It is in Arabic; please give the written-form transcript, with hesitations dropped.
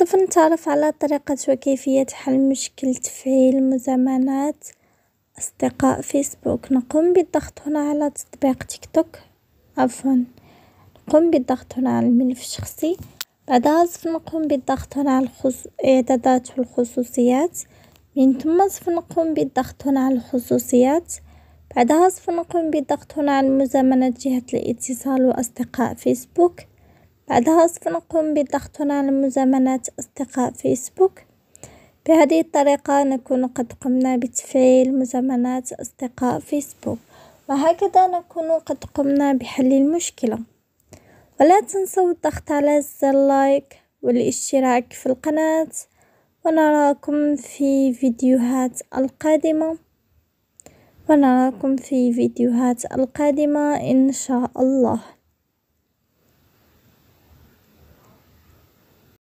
سوف نتعرف على طريقة وكيفية حل مشكلة تفعيل مزامنات أصدقاء فيسبوك. نقوم بالضغط هنا على تطبيق تيك توك، نقوم بالضغط هنا على الملف الشخصي. بعدها سوف نقوم بالضغط هنا على إعدادات والخصوصيات. من ثم سوف نقوم بالضغط هنا على الخصوصيات. بعدها سوف نقوم بالضغط هنا على مزامنات جهة الاتصال وأصدقاء فيسبوك. بعدها سوف نقوم بالضغط هنا على مزامنات أصدقاء فيسبوك. بهذه الطريقة نكون قد قمنا بتفعيل مزامنات أصدقاء فيسبوك، وهكذا نكون قد قمنا بحل المشكلة. ولا تنسوا الضغط على زر لايك والاشتراك في القناة، ونراكم في فيديوهات القادمة إن شاء الله.